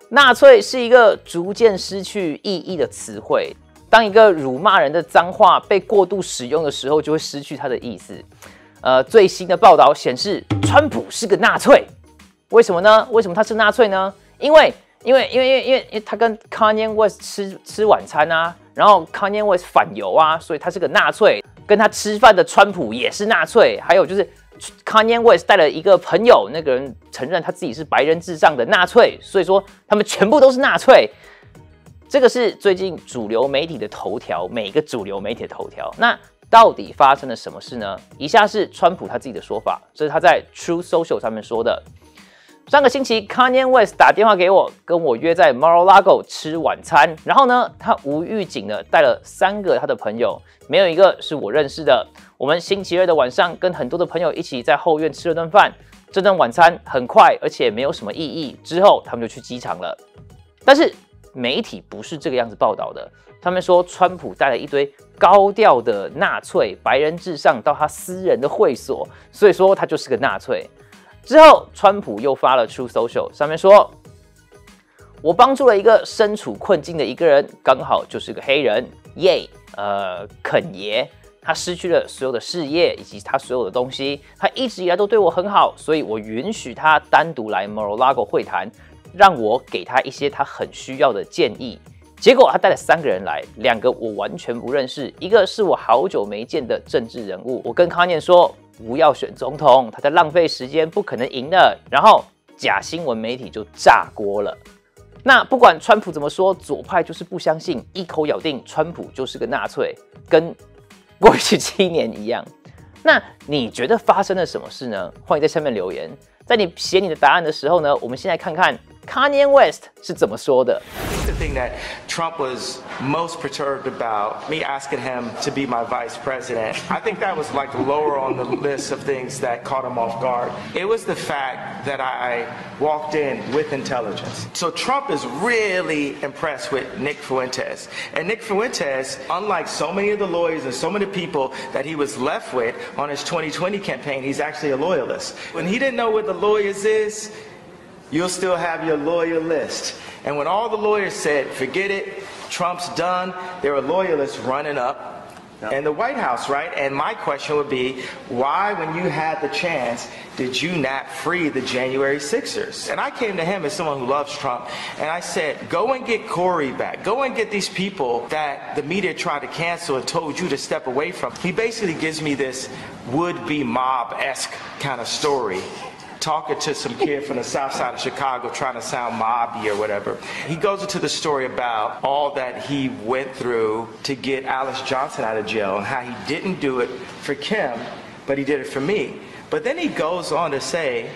纳粹是一个逐渐失去意义的词汇。当一个辱骂人的脏话被过度使用的时候，就会失去它的意思。最新的报道显示，川普是个纳粹。为什么呢？为什么他是纳粹呢？因为他跟 Kanye West 吃晚餐啊，然后 Kanye West 反犹啊，所以他是个纳粹。跟他吃饭的川普也是纳粹。还有就是 Kanye West 带了一个朋友，那个人承认他自己是白人至上的纳粹，所以说他们全部都是纳粹。这个是最近主流媒体的头条，每一个主流媒体的头条。那到底发生了什么事呢？以下是川普他自己的说法，这是他在 True Social 上面说的。上个星期 ，Kanye West 打电话给我，跟我约在 Mar-a-Lago 吃晚餐。然后呢，他无预警的带了3个他的朋友，没有一个是我认识的。我们星期二的晚上跟很多的朋友一起在后院吃了顿饭。这顿晚餐很快，而且没有什么意义。之后他们就去机场了。但是媒体不是这个样子报道的，他们说川普带了一堆高调的纳粹白人至上到他私人的会所，所以说他就是个纳粹。之后，川普又发了 True Social， 上面说：“我帮助了一个身处困境的一个人，刚好就是个黑人，耶，肯爷，他失去了所有的事业以及他所有的东西，他一直以来都对我很好，所以我允许他单独来 Mar-a-Lago 会谈，让我给他一些他很需要的建议。”结果他带了3个人来，2个我完全不认识，一个是我好久没见的政治人物。我跟康念说不要选总统，他在浪费时间，不可能赢的。然后假新闻媒体就炸锅了。那不管川普怎么说，左派就是不相信，一口咬定川普就是个纳粹，跟过去7年一样。那你觉得发生了什么事呢？欢迎在下面留言。在你写你的答案的时候呢，我们先来看看 Kanye West 是怎么说的。 The thing that Trump was most perturbed about, me asking him to be my vice president, I think that was like lower on the list of things that caught him off guard. It was the fact that I walked in with intelligence. So Trump is really impressed with Nick Fuentes. And Nick Fuentes, unlike so many of the lawyers and so many people that he was left with on his 2020 campaign, he's actually a loyalist. When he didn't know what the lawyers is, you'll still have your lawyer list. And when all the lawyers said, forget it, Trump's done, there were loyalists running up in the White House, right? And my question would be, why, when you had the chance, did you not free the January 6ers? And I came to him as someone who loves Trump, and I said, go and get Corey back. Go and get these people that the media tried to cancel and told you to step away from. He basically gives me this would-be mob-esque kind of story. Talking to some kid from the south side of Chicago trying to sound mobby or whatever. He goes into the story about all that he went through to get Alice Johnson out of jail and how he didn't do it for Kim, but he did it for me. But then he goes on to say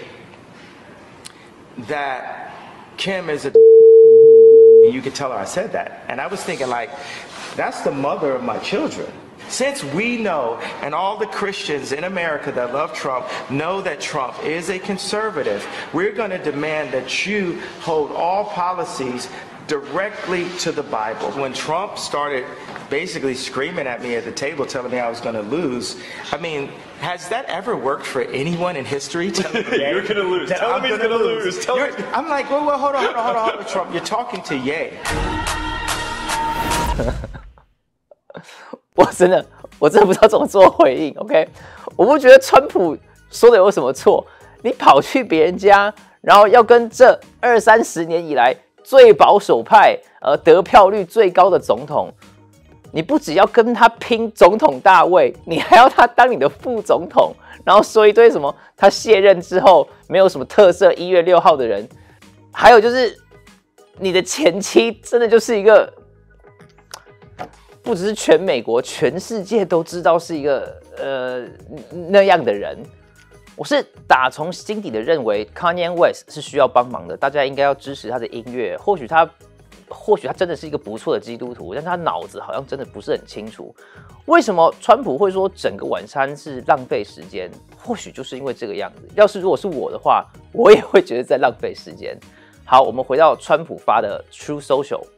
that Kim is a and you could tell her I said that. And I was thinking, like, that's the mother of my children. Since we know, and all the Christians in America that love Trump know that Trump is a conservative, we're going to demand that you hold all policies directly to the Bible. When Trump started basically screaming at me at the table, telling me I was going to lose, I mean, has that ever worked for anyone in history? You're going to lose. Tell him he's going to lose. I'm like, well, hold on, Trump. You're talking to Ye. 我真的不知道怎么做回应。OK， 我不觉得川普说的有什么错。你跑去别人家，然后要跟这20-30年以来最保守派、得票率最高的总统，你不只要跟他拼总统大位，你还要他当你的副总统，然后说一堆什么他卸任之后没有什么特色1月6号的人，还有就是你的前妻真的就是一个。不只是全美国，全世界都知道是一个那样的人。我是打从心底的认为 Kanye West 是需要帮忙的，大家应该要支持他的音乐。或许他真的是一个不错的基督徒，但他脑子好像真的不是很清楚。为什么川普会说整个晚餐是浪费时间？或许就是因为这个样子。如果是我的话，我也会觉得在浪费时间。好，我们回到川普发的 True Social。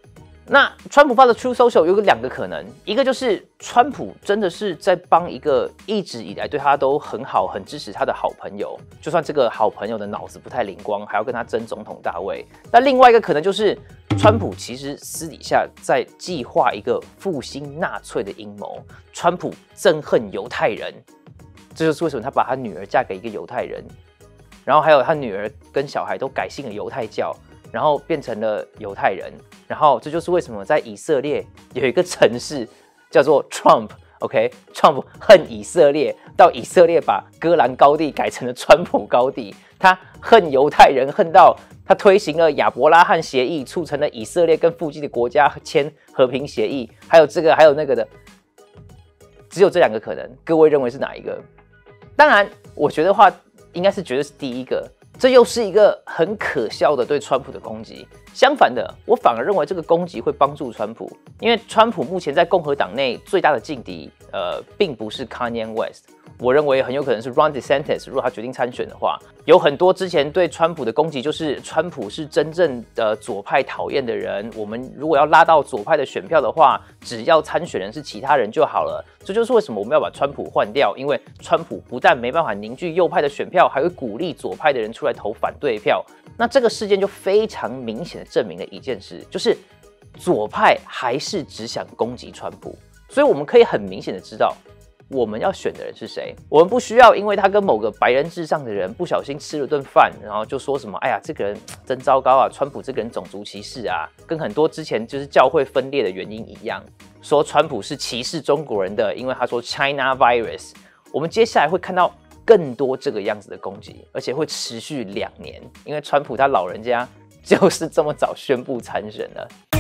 那川普发的 Truth Social 有两个可能，一个就是川普真的是在帮一个一直以来对他都很好、很支持他的好朋友，就算这个好朋友的脑子不太灵光，还要跟他争总统大位。那另外一个可能就是川普其实私底下在计划一个复兴纳粹的阴谋，川普憎恨犹太人，这就是为什么他把他女儿嫁给一个犹太人，然后还有他女儿跟小孩都改信了犹太教，然后变成了犹太人。然后这就是为什么在以色列有一个城市叫做 Trump，OK，Trump 恨以色列，到以色列把戈兰高地改成了川普高地。他恨犹太人，恨到他推行了亚伯拉罕协议，促成了以色列跟附近的国家签和平协议，还有这个还有那个的，只有这两个可能。各位认为是哪一个？当然，我觉得话应该是绝对是第一个。这又是一个很可笑的对川普的攻击。相反的，我反而认为这个攻击会帮助川普，因为川普目前在共和党内最大的劲敌，并不是 Kanye West。我认为很有可能是 Ron DeSantis， 如果他决定参选的话，有很多之前对川普的攻击就是川普是真正的左派讨厌的人，我们如果要拉到左派的选票的话，只要参选人是其他人就好了。这就是为什么我们要把川普换掉，因为川普不但没办法凝聚右派的选票，还会鼓励左派的人出来投反对票。那这个事件就非常明显的证明了一件事，就是左派还是只想攻击川普，所以我们可以很明显的知道我们要选的人是谁。我们不需要因为他跟某个白人至上的人不小心吃了顿饭，然后就说什么哎呀这个人真糟糕啊，川普这个人种族歧视啊，跟很多之前就是教会分裂的原因一样，说川普是歧视中国人的，因为他说 China virus。我们接下来会看到更多这个样子的攻击，而且会持续2年，因为川普他老人家就是这么早宣布参选了。